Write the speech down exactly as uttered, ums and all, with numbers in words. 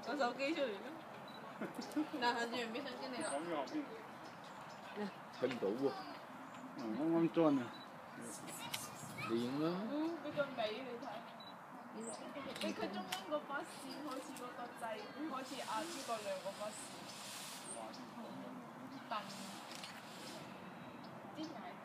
攞手機出嚟啦。但係仲俾相機你啦。 咁樣邊？ 睇唔到喎。 啱啱裝啊！ 練啦。 嗯，俾個尾你睇。你佢中間嗰把線好似嗰個掣，好似阿諸葛亮嗰把線。燈。啲奶。